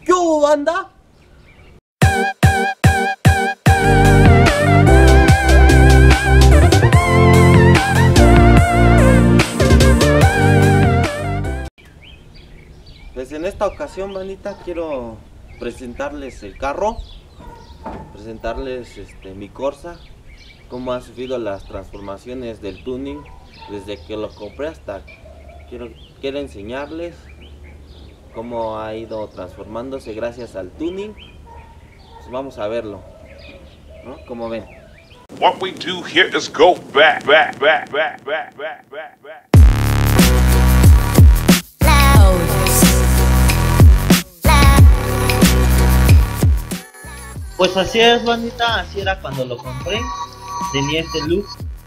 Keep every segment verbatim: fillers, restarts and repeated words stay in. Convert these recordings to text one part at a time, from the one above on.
¿Qué hubo, banda? Pues en esta ocasión, bandita, quiero presentarles el carro, presentarles este mi Corsa, cómo ha sufrido las transformaciones del tuning desde que lo compré hasta quiero quiero enseñarles cómo ha ido transformándose gracias al tuning. Pues vamos a verlo, ¿no? Como ven. What we do here is go back, back, back, back, back, back, back, back. Pues así es, bandita, así era cuando lo compré. Tenía este look.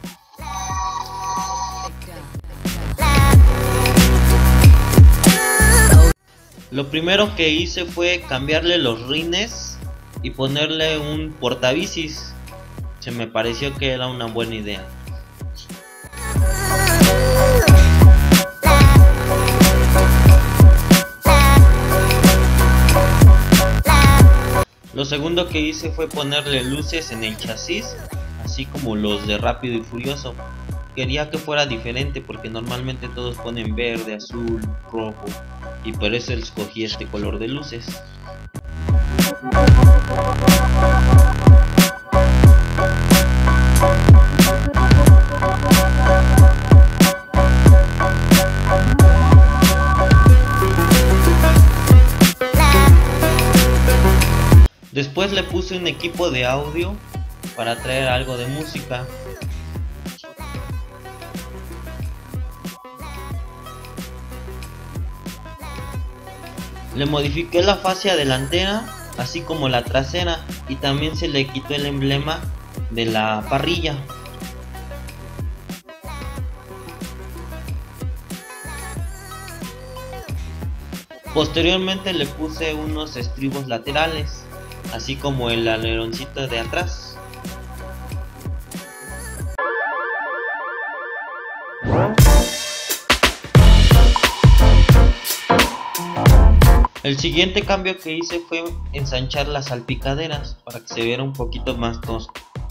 Lo primero que hice fue cambiarle los rines y ponerle un portabicis. Se me pareció que era una buena idea. Lo segundo que hice fue ponerle luces en el chasis, así como los de Rápido y Furioso. Quería que fuera diferente porque normalmente todos ponen verde, azul, rojo, y por eso escogí este color de luces. Después le puse un equipo de audio para traer algo de música. Le modifiqué la fascia delantera, así como la trasera, y también se le quitó el emblema de la parrilla. Posteriormente le puse unos estribos laterales, así como el aleroncito de atrás. El siguiente cambio que hice fue ensanchar las salpicaderas para que se viera un poquito más tosco.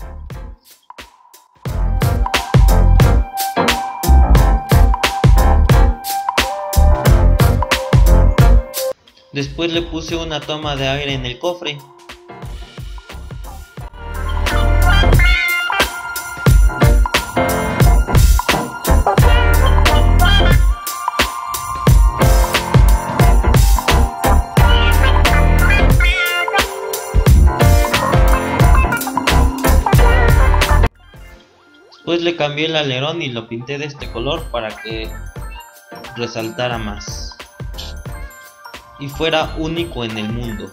Después le puse una toma de aire en el cofre. Después le cambié el alerón y lo pinté de este color para que resaltara más y fuera único en el mundo.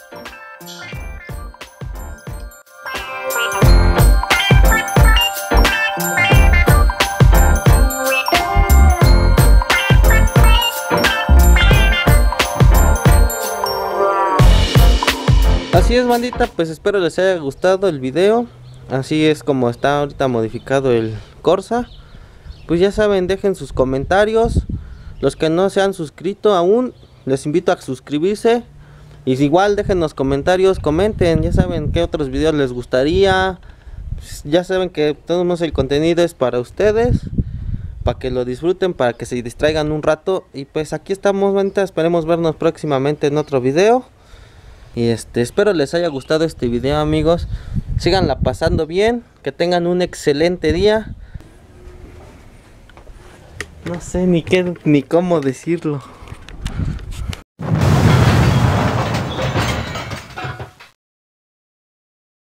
Así es, bandita, pues espero les haya gustado el video. Así es como está ahorita modificado el Corsa. Pues ya saben, dejen sus comentarios. Los que no se han suscrito aún, les invito a suscribirse. Y igual dejen los comentarios, comenten, ya saben qué otros videos les gustaría. Pues ya saben que todo el contenido es para ustedes, para que lo disfruten, para que se distraigan un rato. Y pues aquí estamos, bandita, esperemos vernos próximamente en otro video. Y este, espero les haya gustado este video, amigos. Síganla pasando bien, que tengan un excelente día. No sé ni qué ni cómo decirlo.